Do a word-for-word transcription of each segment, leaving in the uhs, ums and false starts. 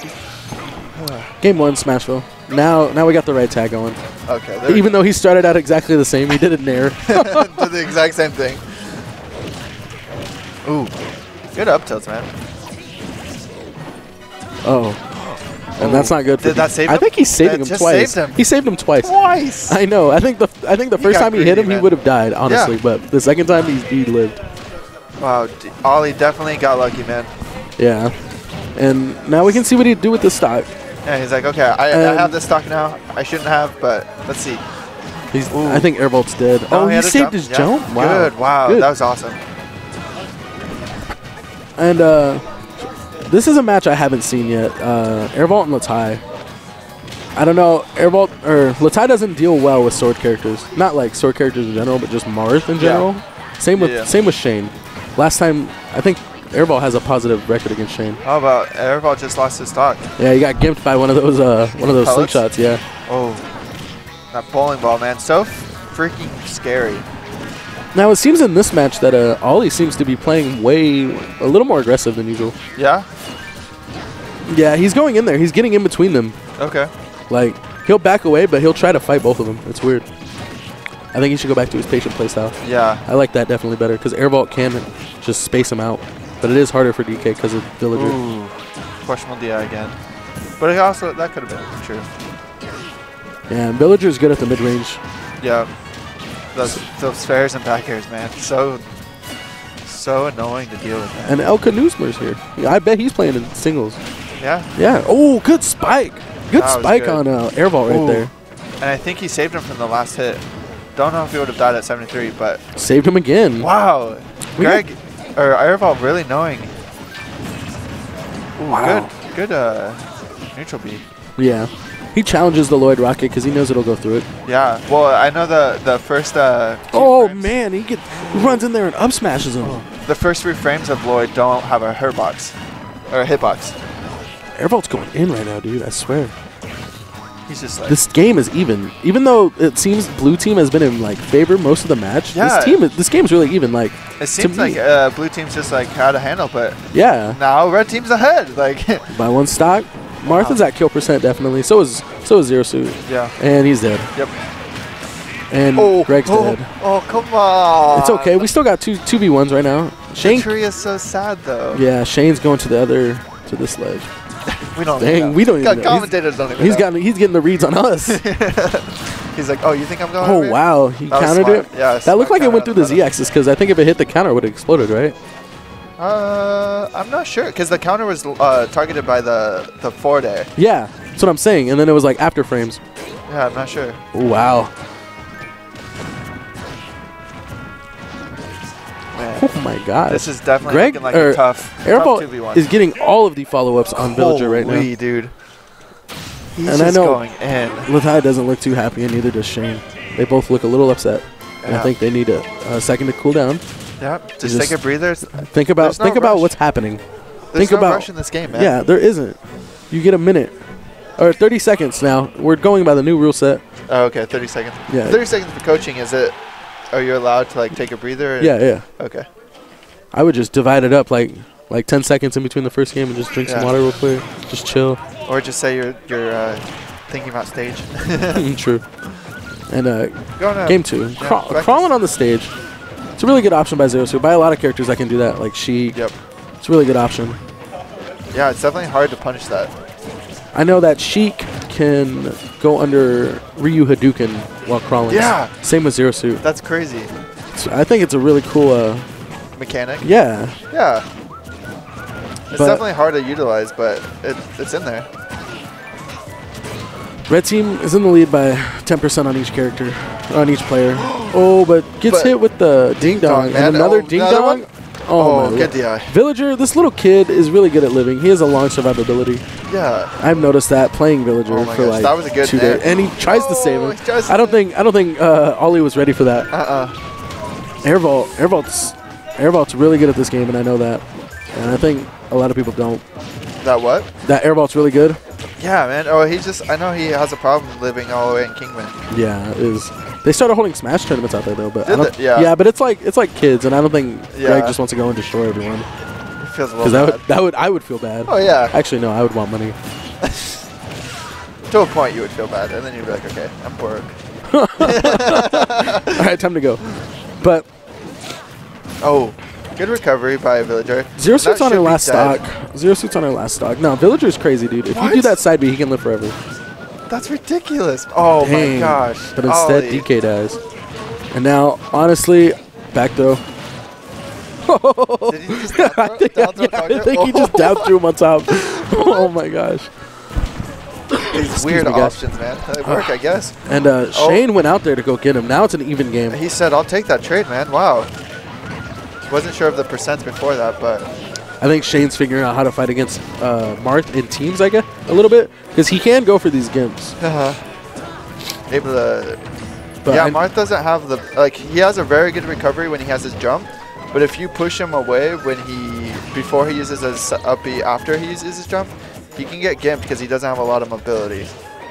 Game one, Smashville. Now, now we got the right tag going. Okay. Even though he started out exactly the same, he did it nair. Did the exact same thing. Ooh, good up tilts, man. Oh, and Ooh. That's not good. For Did that save him? I think he's saving that him twice. Saved him. He saved him twice. Twice. I know. I think the I think the he first time he hit him, man. he would have died, honestly. Yeah. But the second time, he he lived. Wow, Ollie definitely got lucky, man. Yeah, and now we can see what he'd do with the stock. Yeah, he's like, okay, I, I have this stock now. I shouldn't have, but let's see. He's, I think Airbolt's dead. No, oh, he, he saved jump. his yeah. jump? Wow. Good, wow, Good. That was awesome. And uh, this is a match I haven't seen yet. Uh, Airbolt and Latai. I don't know, Airbolt, or Latai doesn't deal well with sword characters. Not like sword characters in general, but just Marth in general. Yeah. Same with yeah. same with Shane. Last time, I think Airball has a positive record against Shane. How about Airball just lost his stock? Yeah, he got gimped by one of those uh, one of those Pellets? slingshots. Yeah. Oh, that bowling ball, man, so freaking scary. Now it seems in this match that uh, Ollie seems to be playing way a little more aggressive than usual. Yeah. Yeah, he's going in there. He's getting in between them. Okay. Like he'll back away, but he'll try to fight both of them. It's weird. I think he should go back to his patient playstyle. Yeah. I like that definitely better because Airbolt can just space him out. But it is harder for D K because of Villager. Ooh, questionable D I again. But it also, that could have been true. Yeah, and Villager's good at the mid-range. Yeah. Those, those fairs and back airs, man. So, so annoying to deal with, man. And El Canusmer's here. Yeah, I bet he's playing in singles. Yeah? Yeah. Oh, good spike. Good that spike good. on uh, Airbolt right there. And I think he saved him from the last hit. Don't know if he would have died at seventy-three, but... Saved him again. Wow. We Greg... Or Airbolt really knowing. Ooh, wow. Good, good uh, neutral B. Yeah. He challenges the Lloyd Rocket because he knows it'll go through it. Yeah. Well, I know the the first. Uh, oh frames, man, he get he runs in there and up smashes him. The first three frames of Lloyd don't have a hurt box or a hitbox. Airbolt's going in right now, dude. I swear. He's just like this game is even. Even though it seems blue team has been in like favor most of the match, yeah. this team, this game's really even. Like it seems like uh, blue team's just like how to handle, but yeah, now red team's ahead. Like by one stock, Martha's wow. at kill percent definitely. So is so is Zero Suit. Yeah, and he's dead. Yep. And oh, Greg's oh, dead. Oh come on! It's okay. We still got two two v ones right now. Shane. The tree is so sad though. Yeah, Shane's going to the other to this ledge. We don't. Dang, know. we don't even know. Commentators he's, don't even. He's know. got. He's getting the reads on us. He's like, oh, you think I'm going? Oh over wow, he that countered it. Yeah, that looked like it went through the Z-axis because I think if it hit the counter, it would have exploded, right? Uh, I'm not sure because the counter was uh, targeted by the the four day. Yeah, that's what I'm saying. And then it was like after frames. Yeah, I'm not sure. Wow. Man. Oh my God. This is definitely Greg, looking like a tough. Airbolt two v one. is getting all of the follow-ups on Villager right now. Holy dude. He's and just I know going in. Latai doesn't look too happy, and neither does Shane. They both look a little upset. Yeah. And I think they need a, a second to cool down. Yeah, just, just take a breather. Think about no think rush. about what's happening. There's think no about rush in this game, man. Yeah, there isn't. You get a minute. Or thirty seconds now. We're going by the new rule set. Oh, okay, thirty seconds. Yeah. thirty seconds for coaching, is it? Are you allowed to like take a breather? Yeah, yeah. Okay. I would just divide it up like like ten seconds in between the first game and just drink yeah. some water real quick. Just chill. Or just say you're you're uh, thinking about stage. True. And uh, Going game two, yeah, Craw crawling on the stage. It's a really good option by Zero Suit. By a lot of characters that can do that, like Sheik. Yep. It's a really good option. Yeah, it's definitely hard to punish that. I know that Sheik can go under Ryu Hadouken while crawling. Yeah. Same with Zero Suit. That's crazy. So I think it's a really cool uh, mechanic. Yeah. Yeah. It's but definitely hard to utilize, but it, it's in there. Red team is in the lead by ten percent on each character, on each player. Oh, but gets but hit with the ding dong and another oh, ding dong. Oh, oh good D I. Villager, this little kid is really good at living. He has a long survivability. Yeah. I've noticed that playing Villager oh for gosh, like that was a good two days, and he tries oh, to save him. To I don't think I don't think uh, Ollie was ready for that. Uh uh. Airbolt, Airbolt's Airbolt's really good at this game, and I know that. And I think a lot of people don't. That what? That Airbolt's really good. Yeah, man. Oh, he just, I know he has a problem living all the way in Kingman. Yeah, it is. They started holding Smash tournaments out there, though. But Did I don't, they? Yeah. Yeah, but it's like it's like kids, and I don't think yeah. Greg just wants to go and destroy everyone. It feels a little bad. Because that would, that would, I would feel bad. Oh, yeah. Actually, no, I would want money. To a point, you would feel bad, and then you'd be like, okay, I'm broke. All right, time to go. But oh, good recovery by a villager. Zero That suits on should her be last dead. stock. Zero suits on her last stock. No, Villager's crazy, dude. If you do What? that side B, he can live forever. That's ridiculous. Oh Dang. my gosh. But instead, Ollie. D K dies. And now, honestly, back throw. Did he just down throw, I think, down throw yeah, I target? think he just down threw him on top. Oh my gosh. These weird me, guys. options, man. They work, I guess. And uh, Oh. Shane went out there to go get him. Now it's an even game. He said, I'll take that trade, man. Wow. Wasn't sure of the percents before that, but I think Shane's figuring out how to fight against uh, Marth in teams, I guess, a little bit. Because he can go for these gimps. uh, able to. But yeah, I- Marth doesn't have the like. He has a very good recovery when he has his jump, but if you push him away when he before he uses his up B after he uses his jump, he can get gimped because he doesn't have a lot of mobility.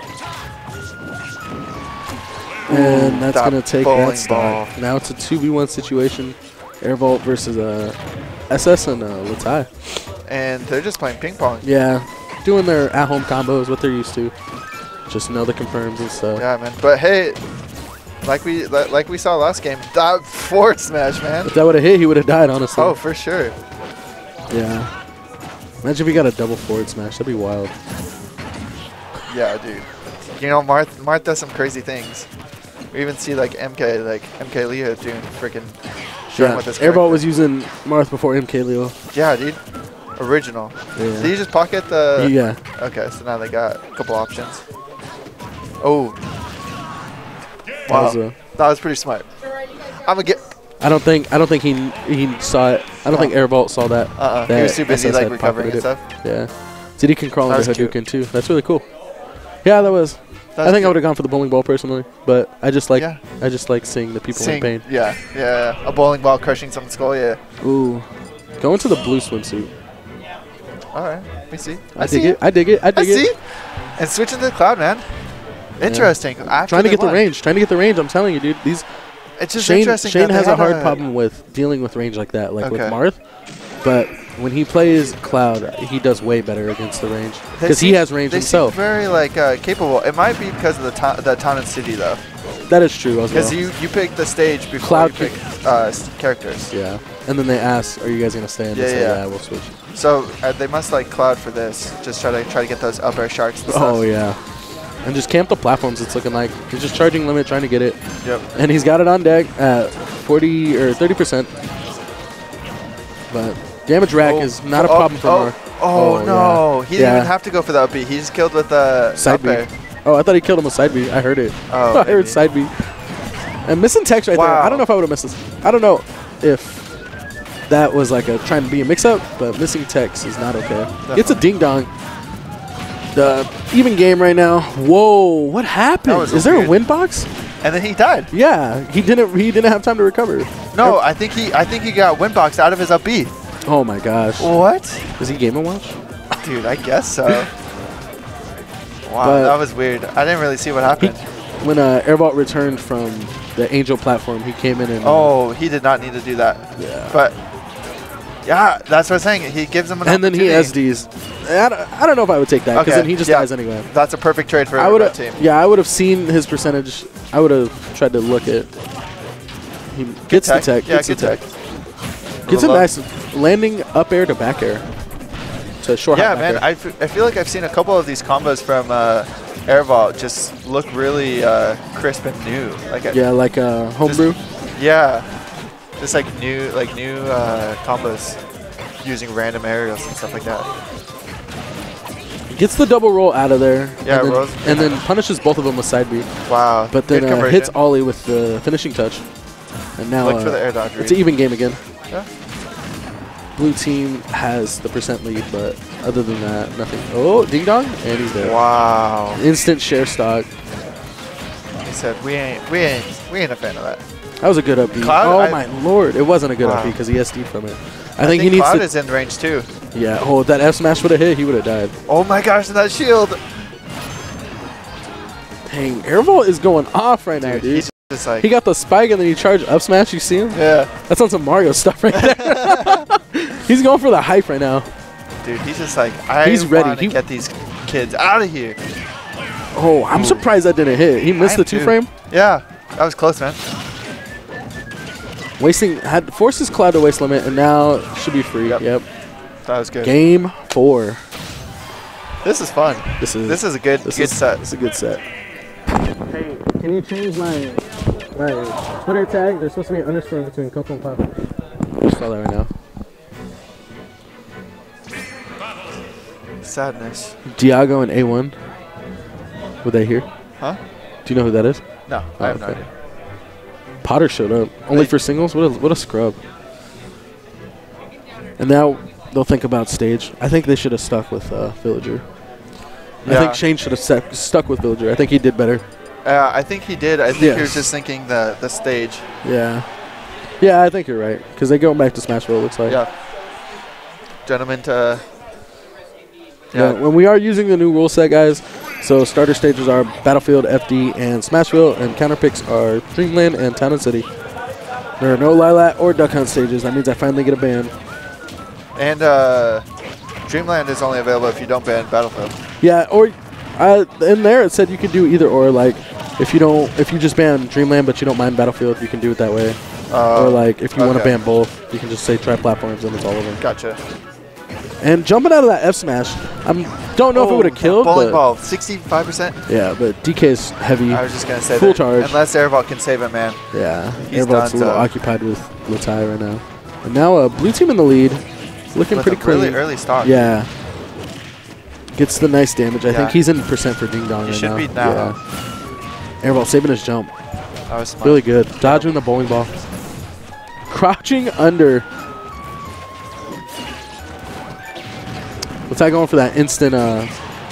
And that's that going to take bowling that stock. ball. Now it's a two v one situation. Airvolt versus uh, S S and uh, Latai. And they're just playing ping pong. Yeah, doing their at-home combos, what they're used to. Just know the confirms and stuff. Yeah, man. But hey, like we li- like we saw last game, that forward smash, man. If that would have hit, he would have died, honestly. Oh, for sure. Yeah. Imagine if he got a double forward smash. That'd be wild. Yeah, dude. You know, Marth Marth does some crazy things. We even see like M K, like M K Leo doing freaking showing Yeah, with this Airvolt character. was using Marth before M K Leo. Yeah, dude. Original. Yeah. Did you just pocket the? yeah. Okay, so now they got a couple options. Oh. That Wow, was a- that was pretty smart. I'm gonna get. I don't think I don't think he he saw it. I don't think Airvolt saw that. Uh-uh. He that was too busy S S like had recovering and pocketed stuff. it. Yeah. Did he can crawl That into was cute. Hadouken too? That's really cool. Yeah, that was. That I think was I would have gone for the bowling ball personally, but I just like Yeah. I just like seeing the people Seeing- in pain. Yeah, yeah, yeah. A bowling ball crushing someone's skull. Yeah. Ooh, going to the blue swimsuit. All right. Let me see. I, see dig it. I dig it. I I dig see. it. And switching to the cloud, man. Interesting. After Trying to they get the won. range. Trying to get the range. I'm telling you, dude. These It's just Shane interesting. Shane that has they a had hard problem with dealing with range like that, like with Okay. Marth. But when he plays Cloud, he does way better against the range They because he seem- has range they himself. Seem very like uh, capable. It might be because of the to the town and city though, That is true as well. because you you pick the stage before Cloud you pick uh, s- characters. Yeah. And then they ask, "Are you guys gonna stay?" And Yeah, they say, yeah. "Yeah, we'll switch." So uh, they must like Cloud for this. Just try to try to get those up air sharks. And Oh stuff. yeah. And just camp the platforms. It's looking like he's just charging limit, trying to get it, Yep. and he's got it on deck at forty or thirty percent. But damage rack Oh, is not a oh, problem for oh, Mar. Oh, Oh, no, yeah. he didn't Yeah. even have to go for the up B. He's killed with the Side up B. air. Oh, I thought he killed him with side B. I heard it. Oh, I heard maybe. side B. And missing text right there. Wow. I don't know if I would have missed this. I don't know if that was like a trying to be a mix-up, but missing text is not okay. It's a ding-dong. The even game right now. Whoa, what happened? was Is there weird. a win box? And then he died. Yeah, he didn't. He didn't have time to recover. No, I think he I think he got windboxed out of his up B. Oh my gosh. What? Is he Game and Watch? Dude, I guess so. Wow, But- that was weird. I didn't really see what He, happened. when uh, Airvault returned from the Angel platform, he came in and. uh, Oh, he did not need to do that. Yeah. But yeah, that's what I'm saying. He gives him an and then he opportunity. S Ds. I don't, I don't know if I would take that because Okay, then he just yeah. dies anyway. That's a perfect trade for I a would red have. team. Yeah, I would have seen his percentage. I would have tried to look at. He gets the tech. Yeah, Gets the good tech. tech. Gets a Love- nice landing up air to back air. To short Yeah, hop back man. air. I, f I feel like I've seen a couple of these combos from uh, Airvault just look really uh, crisp and new. Like a, Yeah, like uh, homebrew. yeah, just like new like new uh, combos using random aerials and stuff like that. Gets the double roll out of there. Yeah, and then, rolls- and then punishes both of them with side B. Wow. But then good uh, conversion. hits Ollie with the finishing touch. And now Look uh, for the air dodge it's read. an even game again. Yeah. Blue team has the percent lead, but other than that, nothing. Oh, ding dong, and he's there. Wow. Instant share stock. He said we ain't we ain't we ain't a fan of that. That was a good up B. Cloud, oh I- my lord, it wasn't a good Wow. up B because he S D'd from it. I, I think, he think needs Cloud to. is in range too. Yeah. Oh, if that F smash would have hit, he would have died. Oh my gosh, and that shield. Dang, Airvolt is going off right now, Dude, dude. he's just like He got the spike and then he charged up smash. You see him? yeah. That's on some Mario stuff right there. He's going for the hype right now. Dude, he's just like I He's ready. want to He- get these kids out of here. Oh, I'm Ooh. surprised that didn't hit. He missed the two too. frame. Yeah, that was close, man. Wasting had forces Cloud to waste limit, and now should be free. Yep. yep. That was good. Game four. This is fun. This is this is a good this good is, set. This is a good set. Hey, can you change my my Twitter tag? There's supposed to be an underscore between Coco and Papa. I just saw that right now. Sadness. Diago and A one. Were they here? Huh? Do you know who that is? No, oh, I have okay. no idea. Potter showed up only for singles. What a what a scrub. And now they'll think about stage. I think they should have stuck with uh, Villager. Yeah. I think Shane should have stuck with Villager. I think he did better. Uh, I think he did. I think yes. he was just thinking the the stage. Yeah. Yeah, I think you're right. Because they go back to Smashville, it looks like. Yeah. Gentlemen to... Yeah. yeah, when we are using the new rule set, guys, so starter stages are Battlefield, F D, and Smashville, and counter picks are Dreamland and Town and City. There are no Lilat or Duck Hunt stages. That means I finally get a ban. And uh, Dreamland is only available if you don't ban Battlefield. Yeah, or uh, in there it said you could do either or. Like, if you don't, if you just ban Dreamland but you don't mind Battlefield, you can do it that way. Uh, or like, if you okay. want to ban both, you can just say try platforms and it's all over. Gotcha. And jumping out of that F smash, I don't know oh, if it would have killed. Bowling ball, sixty-five percent. Yeah, but D K is heavy. I was just gonna say full that charge. Unless Airvault can save it, man. Yeah, Airvault's a little so. occupied with Latai right now. And now uh, blue team in the lead, looking with pretty a clean. Really early stock. Yeah, gets the nice damage. I yeah. think he's in percent for Ding Dong he right should now. be now. Yeah. Airvault saving his jump. That was smart. Really good. Dodging the bowling ball. Crouching under. Latai going for that instant uh,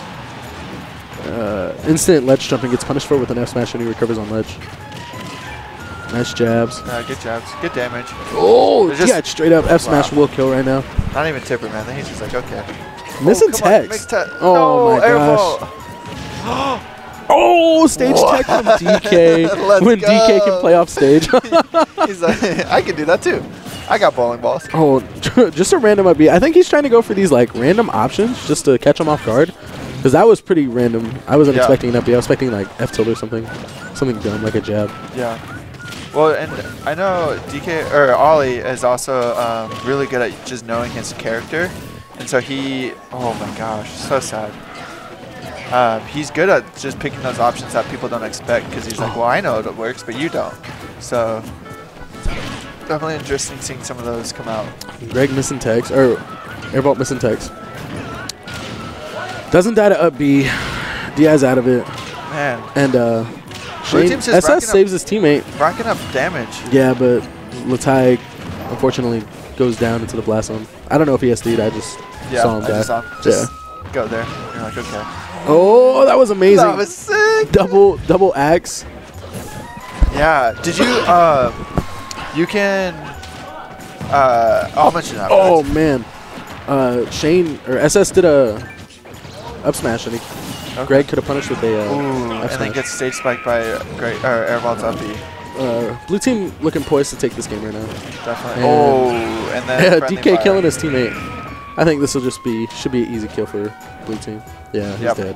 uh, instant ledge jump and gets punished for it with an F smash and he recovers on ledge. Nice jabs. Uh, good jabs. Good damage. Oh, yeah, straight up F smash wow. will kill right now. Not even Tipper, man. Then he's just like, okay. Missing oh, text. Te oh, no, my gosh. Oh, stage Whoa. tech from D K. when go. D K can play off stage. He's like, I can do that too. I got bowling balls. Oh, just a random I B. I think he's trying to go for these like random options just to catch him off guard. Because that was pretty random. I wasn't yeah. expecting an up B. I was expecting like F tilt or something. Something dumb like a jab. Yeah. Well, and I know D K or Ollie is also um, really good at just knowing his character. And so he, oh my gosh, so sad. Um, he's good at just picking those options that people don't expect because he's like, well, I know it works, but you don't. So definitely interesting seeing some of those come out. Greg missing tags, or Airvault missing tags. Doesn't die to up B. D I's out of it. Man. And uh, Shane, S S saves his teammate. Racking up damage. Yeah, but Latai unfortunately goes down into the blast zone. I don't know if he S D'd. I just yeah, saw him I die. Just saw him. Just yeah. go there. You're like, okay. Oh, that was amazing. That was sick. Double, double axe. Yeah. Did you, uh, you can, uh, I'll mention that. Oh, man. Uh, Shane, or S S did a up smash, and he, okay. Greg could have punished with a uh, Ooh, and then gets stage spiked by uh, Greg, or Airvault's up B. Uh, blue team looking poised to take this game right now. Definitely. And oh, and then D K fire. killing his teammate. I think this will just be, should be an easy kill for blue team. Yeah, he's yep. dead.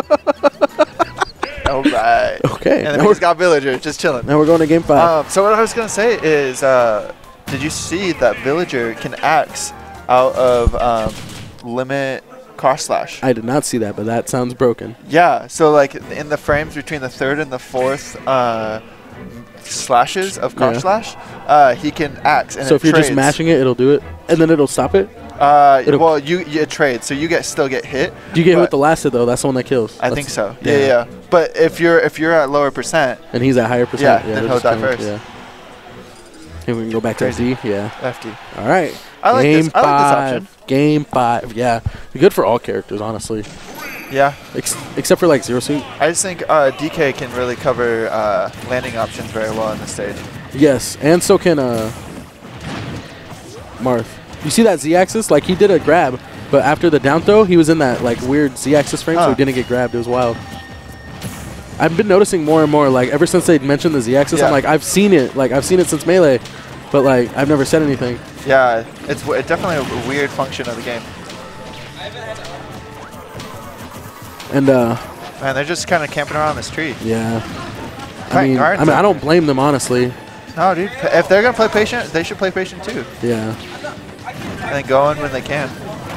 All right. Okay. And then he's got Villager just chilling. Now we're going to game five. Um, so what I was going to say is, uh, did you see that Villager can axe out of um, limit cross slash? I did not see that, but that sounds broken. Yeah. So like in the frames between the third and the fourth uh, slashes of cross yeah. slash, uh, he can axe. And so it if you're trades. just mashing it, it'll do it, and then it'll stop it? Uh, well, you, you trade, so you get still get hit. Do you get hit with the last hit though? That's the one that kills. I That's think so. Yeah, yeah, yeah. But if you're if you're at lower percent, and he's at higher percent, yeah, yeah then he'll die first. Yeah. And we can go back Crazy. to F D. Yeah. F D. All right. I like Game this. five. I like this option. Game five. Yeah. Good for all characters, honestly. Yeah. Ex except for like Zero Suit. I just think uh, D K can really cover uh, landing options very well on the stage. Yes, and so can uh, Marth. You see that Z-axis? Like, he did a grab, but after the down throw, he was in that, like, weird Z-axis frame, huh. so he didn't get grabbed. It was wild. I've been noticing more and more, like, ever since they mentioned the Z-axis, yeah. I'm like, I've seen it. Like, I've seen it since Melee, but, like, I've never said anything. Yeah, it's w definitely a weird function of the game. And uh, Man, they're just kind of camping around this tree. yeah. I Playing mean, guards I mean, I out don't there. blame them honestly. No, dude. If they're gonna play patient, they should play patient too. Yeah. And then go in when they can.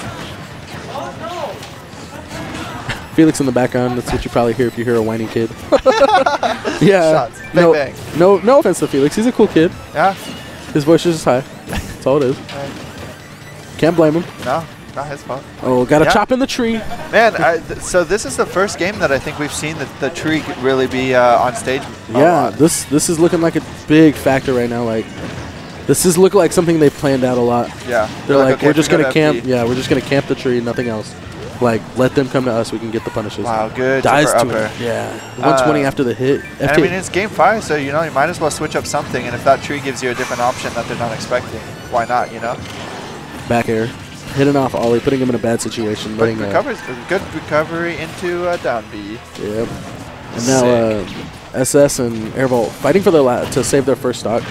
Felix in the background. That's what you probably hear if you hear a whiny kid. Yeah. Shots. Bang, no, bang. no, no offense to Felix. He's a cool kid. Yeah. His voice is just high. That's all it is. Can't blame him. No, not his fault. Oh, got a Yeah. chop in the tree. Man, I, th so this is the first game that I think we've seen the, the tree really be uh, on stage. a Yeah, lot. this this is looking like a big factor right now. Like, this is looking like something they've planned out a lot. Yeah. They're like, okay, we're if just we go gonna to camp. F D. Yeah, we're just gonna camp the tree, nothing else. Like, let them come to us. We can get the punishes. Wow, good. Dies super to upper. it. Yeah, one twenty Uh, after the hit. And F I K. mean, it's game five, so you know you might as well switch up something. And if that tree gives you a different option that they're not expecting, why not? You know. Back air, hitting off Ollie, putting him in a bad situation. But Letting, uh, recovers, good recovery into uh, down B. Yep. And now uh, S S and Airvolt fighting for their la to save their first stock.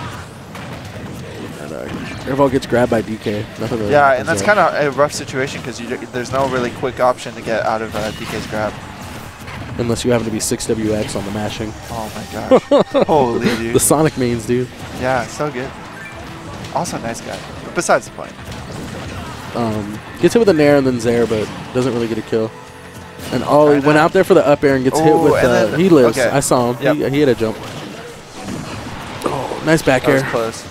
And uh, Airvolt gets grabbed by D K. Nothing really Yeah, happens and that's there. kind of a rough situation because there's no really quick option to get out of uh, D K's grab. Unless you happen to be six W X on the mashing. Oh my gosh. Holy dude. The Sonic mains, dude. Yeah, so good. Also nice guy. But besides the point. Um, gets hit with a Nair and then Zaire, but doesn't really get a kill. And Ollie Kinda. went out there for the up air and gets hit Ooh, with and uh, then- he lives. okay. I saw him. Yep. He, he had a jump. Oh, nice back That was air. close.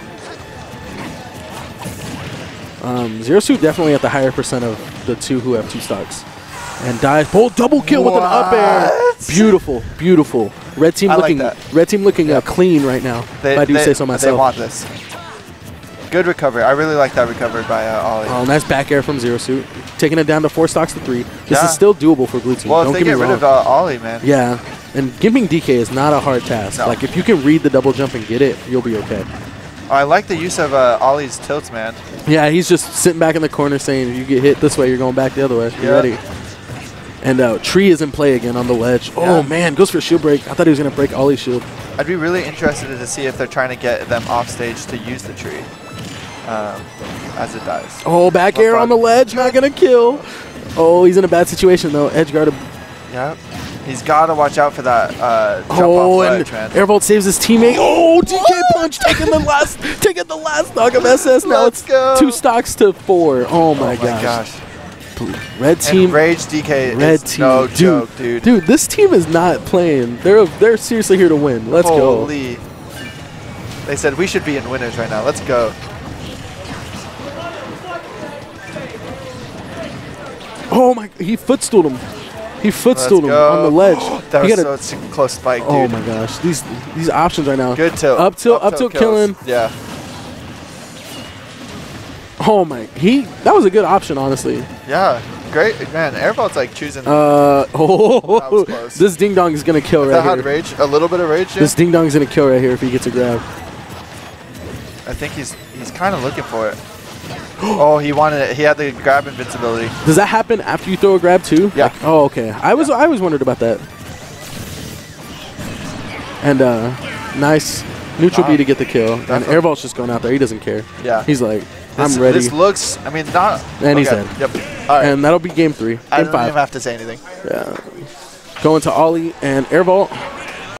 Um, Zero Suit definitely at the higher percent of the two who have two stocks. And dies. Bold double kill with an up air. What? Beautiful, beautiful. Red team I like looking that. red team looking uh, Yep. clean right now. They, if I do they, say so They myself. want this. Good recovery. I really like that recovery by uh, Ollie. Oh, nice back air from Zero Suit. Taking it down to four stocks to three. This Yeah. is still doable for Blue Team. well, Don't if they get get me rid wrong. of uh, Ollie, man. Yeah, and gimping D K is not a hard task. No. Like, if you can read the double jump and get it, you'll be okay. I like the use of uh, Ollie's tilts, man. Yeah, he's just sitting back in the corner saying, if you get hit this way, you're going back the other way. You Yeah. ready? And uh, Tree is in play again on the ledge. Oh, Yeah. man, goes for shield break. I thought he was going to break Ollie's shield. I'd be really interested to see if they're trying to get them off stage to use the tree um, as it dies. Oh, back Not air bad. on the ledge, not going to kill. Oh, he's in a bad situation, though. Edge guard. Yep. He's got to watch out for that uh, jump Oh, off and ledge, man. Airvolt saves his teammate. Oh, D K punch taking the last taking the last stock of S S. Now Let's it's go. two stocks to four. Oh, my, Oh my gosh. gosh. Red team. And Rage D K Red is team. no dude, joke, dude. Dude, this team is not playing. They're they're seriously here to win. Let's go. Holy. They said we should be in winners right now. Let's go. Oh my! He footstooled him. He Let's footstooled him go. on the ledge. That He was got a- so s- close spike, dude. oh my gosh! These these options right now. Good tilt. Up tilt, up tilt, kills. killing. Yeah. Oh my! He that was a good option, honestly. Yeah. Great. Man, Airbolt's like choosing. Uh oh! That was close. This ding dong is gonna kill that right had here. rage. A little bit of rage. This ding dong is gonna kill right here if he gets a grab. I think he's he's kind of looking for it. Oh, he wanted it. He had the grab invincibility. Does that happen after you throw a grab too? Yeah. Like, oh, okay. I was I was wondered about that. And uh, nice neutral Wow. B to get the kill. And Definitely. Airbolt's just going out there. He doesn't care. Yeah. He's like, This, I'm ready. This looks. I mean, not. And he's okay. dead. Yep. All right. And that'll be game three. I Game don't five. even have to say anything. Yeah. Going to Ollie and Airbolt.